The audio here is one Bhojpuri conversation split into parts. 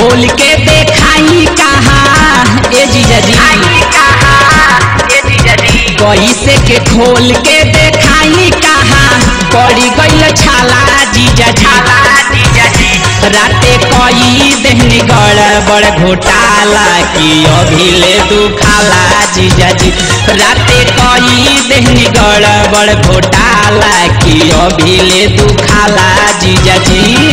खोल के देखाई कहाँ ए जीजा जी, कैसे के खोल के देखाई कहाँ पड़ी गईल छाला जीजा जी। राते कई देहनी गड़बड़ घोटाला की अभिले दुखाला जीजा जी। राते कई देहनी गड़बड़ घोटाला की अभिले दुखाला जीजा जी।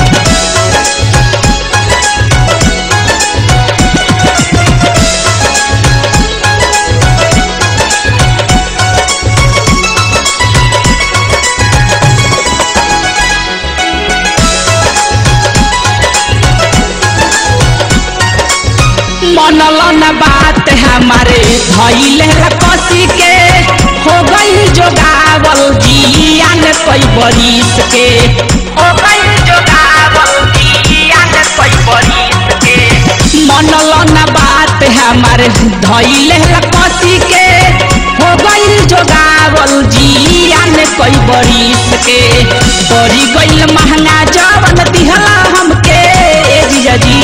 मनल न बात हमारे धैले कसी के हो गई जोगावल जियान कई बरिस के, हो गई जोगावल जियान कई बरिस के। मनल न बात हमारे धैले कसी के हो गई जोगावल जियान कई बरिस के। बड़ी गईल महंगा जवन दिहला हमके जीजा जी,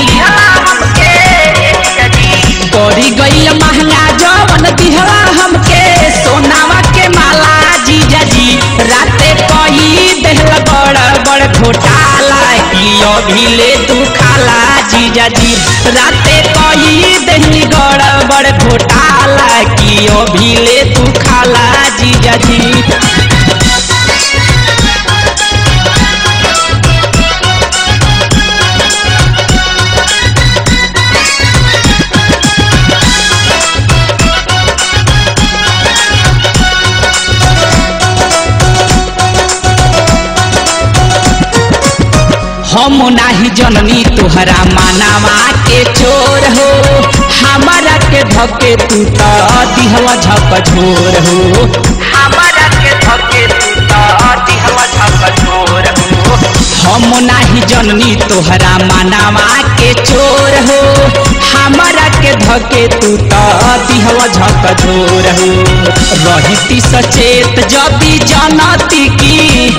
पड़ी गई महंगा जवन दिहला हमके सोनावा के माला जीजा जी। राते कई देहला बड़ घोटाला की अभिले दुखाला जीजा जी। राते कई देहनी बड़ घोटाला की अभिले दुखाला जीजा जी। हम नाही जननी तुहरा मानावा के चोर हो, हमारा के धके तू तो दिहवा झकझोर हो, हमारा के धके तू तो दिहवा झकझोर हो। हम नाही जननी तुहरा मानावा के चोर हो, हमारा के धके तू तो दिहवा झकझोर हो। रहिती सचेत जदी जनती की,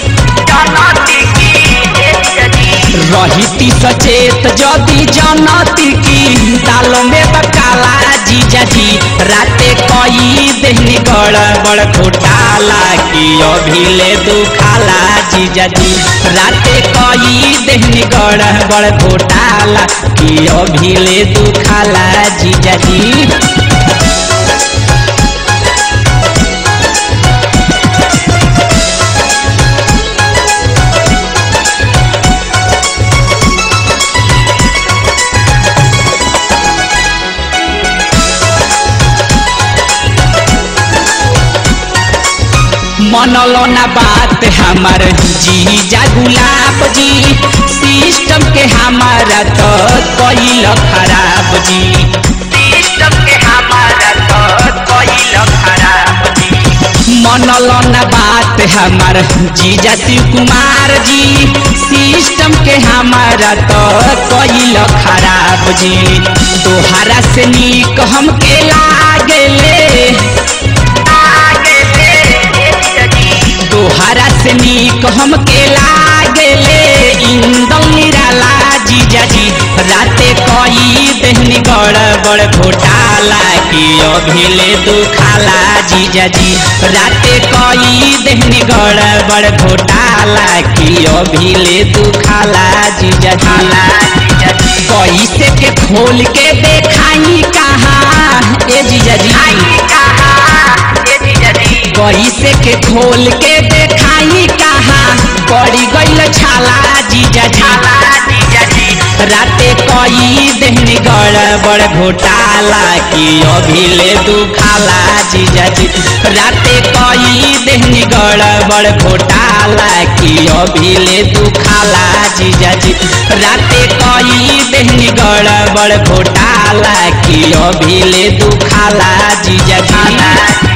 रहिती सचेत जदी जनती की दालों में बकाला जीजा जी। राते कई देहनी गड़बड़ घोटाला की अभिले दुखाला जीजा जी। राते कई देहनी गड़बड़ घोटाला की अभिले दुखाला जीजा जी। मनलो ना बात हमार जीजा गुलाब जी। सिस्टम के हमारा तो कईल खराब जी, सिस्टम के हमारा तो कईल खराब जी। मनलो ना बात हमार जीजा शिव कुमार जी। सिस्टम के हमारा तो कईल खराब जी। तोहरा से नीक हमके लागेले, तोहरा से नीक हमके लागेले इंदल निराला जीजा जी। राते कई देहनी गड़बड़ घोटाला की अभिले दुखाला जीजा जी। राते कई देहनी गड़बड़ घोटाला की अभिले दुखाला जीजा जी। कैसे के खोल के देखाई कहाँ ए जीजा जी, कैसे के खोल के देखाई कहाँ पड़ी गईल छाला जीजा जी। राते कई देहनी गड़बड़ घोटाला की अभिले दुखाला जीजा जी। राते कई देहनी गड़बड़ घोटाला की अभिले दुखाला जीजा जी। राते कई देहनी गड़बड़ घोटाला की अभिले दुखाला जीजा जी।